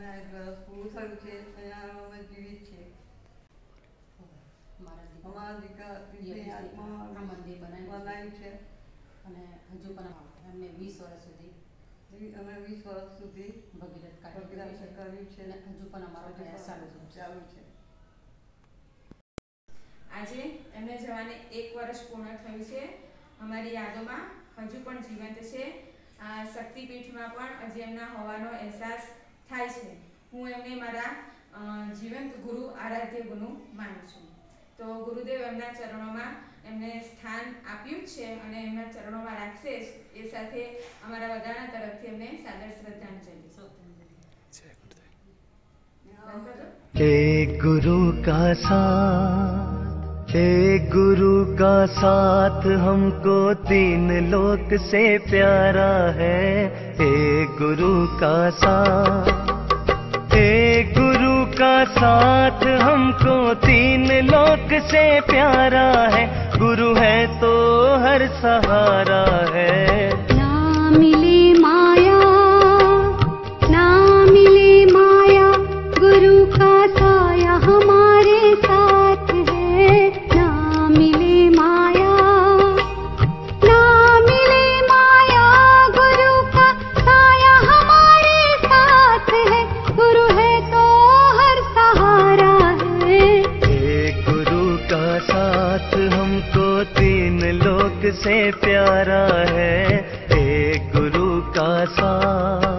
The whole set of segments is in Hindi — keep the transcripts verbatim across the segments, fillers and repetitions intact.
અને એક વર્ષ પૂરું થયું છે અહીંયા અમે જીવિત છે. અમારા દીકરા ત્રીસની આત્મા મંદિર બનાવ્યું છે અને હજુ પણ એમને વીસ વર્ષ સુધી અમે વીસ વર્ષ સુધી ભગીરથ કાર્ય કર્યું છે અને હજુ પણ અમારો પ્રયાસ ચાલુ ચાલુ છે. આજે એમને જવાને એક વર્ષ પૂર્ણ થયું છે. અમારી યાદોમાં હજુ પણ જીવંત છે. આ શક્તિપીઠમાં પણ હજી એમના હોવાનો અહેસાસ થાય છે. હું એમને મારા જીવંત ગુરુ આરાધ્ય ગુરુ માનું છું. તો ગુરુદેવ એમના ચરણોમાં એમને સ્થાન આપ્યું છે અને એમના ચરણોમાં રાખશે એ સાથે અમારા બધાના તરફથી એમને સાદર શ્રદ્ધાંજલિ. एक गुरु का साथ एक गुरु का साथ हमको तीन लोक से प्यारा है. एक गुरु का साथ एक गुरु का साथ हमको तीन लोक से प्यारा है. गुरु है तो हर सहारा है. ना मिले माया ना मिले माया गुरु का साया हमारे साथ है. ना मिले माया ना मिले माया गुरु का साया हमारे साथ है. गुरु है तो हर सहारा है. एक गुरु का साथ हमको तीन लोक से प्यारा है. एक गुरु का साथ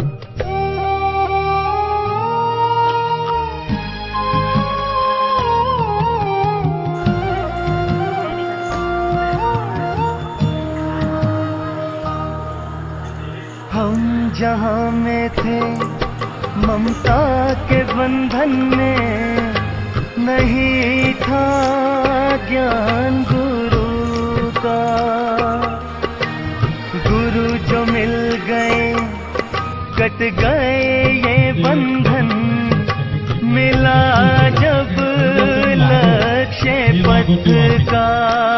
हम जहाँ में थे ममता के बंधन में नहीं था ज्ञान गुरु का. गुरु जो मिल गए कट गए ये बंधन. मिला जब लक्ष्य पथ का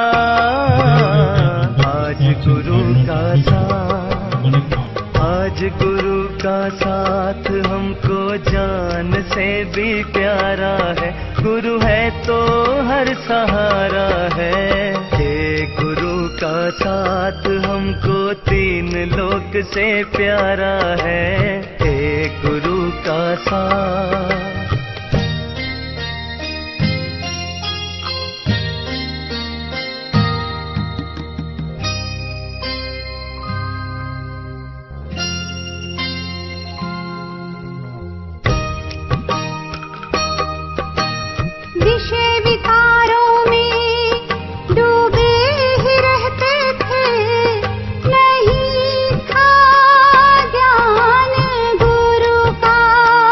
आज गुरु का साथ आज गुरु का साथ हमको जान से भी प्यारा है. गुरु है तो हर सहारा है. एक गुरु का साथ हमको तीन लोक से प्यारा है. एक गुरु का साथ विषय विकारों में डूबे ही रहते थे. नहीं था ज्ञान गुरु का.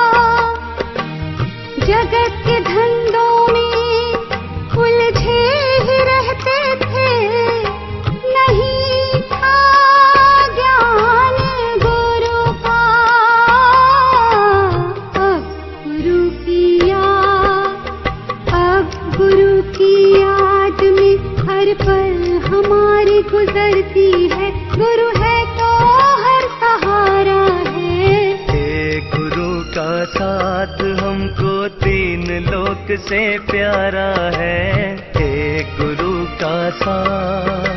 जगत के धंधों में उलझे ही रहते थे. नहीं था ज्ञान गुरु का. अब गुरु की गुरु की याद में हर पल हमारी गुजरती है. गुरु है तो हर सहारा है. एक गुरु का साथ हमको तीन लोक से प्यारा है. एक गुरु का साथ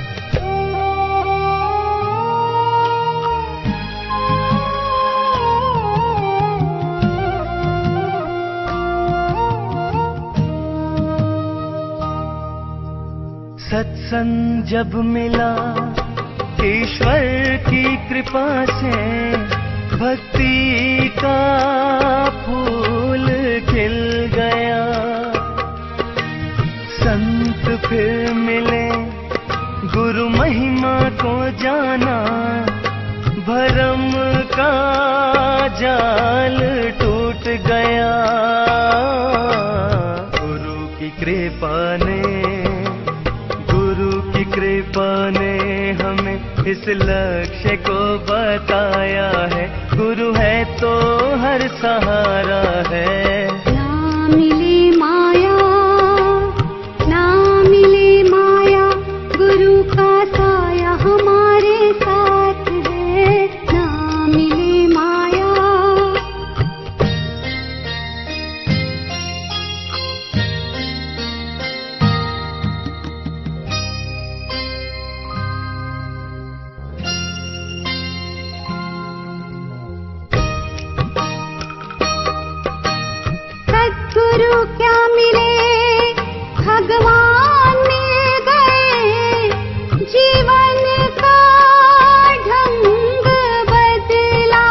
सत्संग जब मिला ईश्वर की कृपा से भक्ति का फूल खिल गया. संत फिर मिले गुरु महिमा को जाना. भरम का जाल टूट गया. गुरु की कृपा ने कृपा ने हमें इस लक्ष्य को बताया है. गुरु है तो हर सहारा है. ना मिले माया ना मिले माया गुरु का साया हमारे साथ है. ना मिले माया गुरु क्या मिले, भगवान मिल गए, जीवन का ढंग बदला।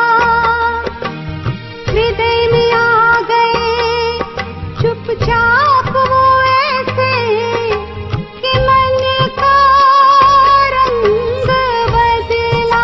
हृदय में आ गए चुपचाप वो ऐसे कि मन का रंग बदला।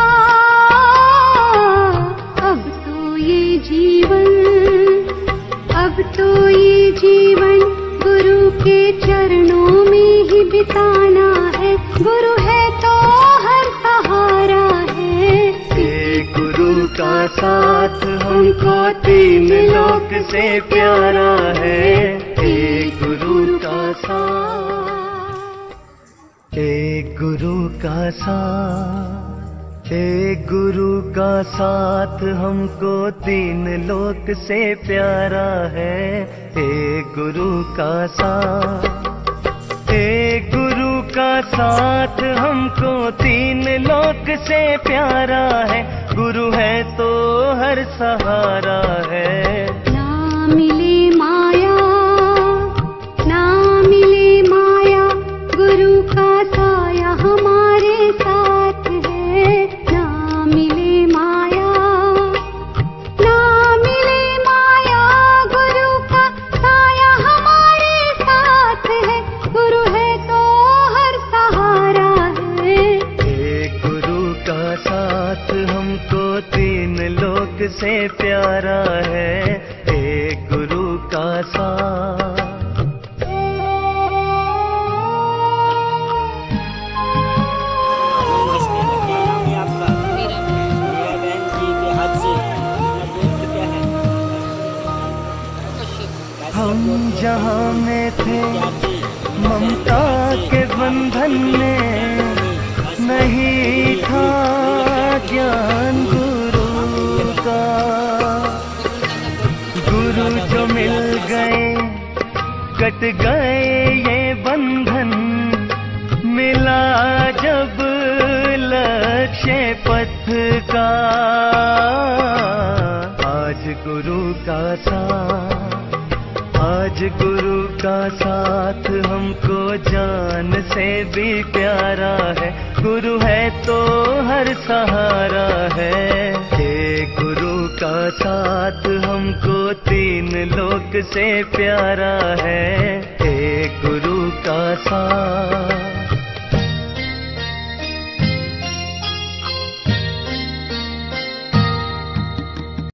अब तो ये जीवन, अब तो ये जीवन गुरु के चरणों में ही बिताना है। गुरु है तो हर सहारा है। हे गुरु का साथ हमको तीन लोक से प्यारा है। हे गुरु का साथ, हे गुरु का साथ, हे गुरु का साथ हमको तीन लोक से प्यारा है। हे गुरु का साथ, हे गुरु का साथ हमको तीन लोक से प्यारा है। गुरु है तो हर सहारा है। ना मिले माया, ना मिले माया, गुरु का साया हमारे साथ है। ना मिले माया, ना मिले माया, गुरु का साया हमारे साथ है। गुरु है तो हर सहारा है। हे गुरु का साथ हमको तीन लोक से प्यारा है। हे गुरु का साथ। नमस्ते, क्या नाम है आपका? मेरा मीरा बहन जी के हाथ से अपना दोस्त क्या है? कैसे हम दोस्त जहाँ में थे क्या थी? ममता के बंधन में, नहीं था ज्ञान गुरु का। गुरु जो मिल गए कट गए ये बंधन, मिला जब लक्ष्य पथ का। आज गुरु का साथ, आज गुरु का साथ हमको जान से भी प्यारा है। गुरु है तो हर सहारा है। हे गुरु का साथ हमको तीन लोक से प्यारा है। हे गुरु का साथ।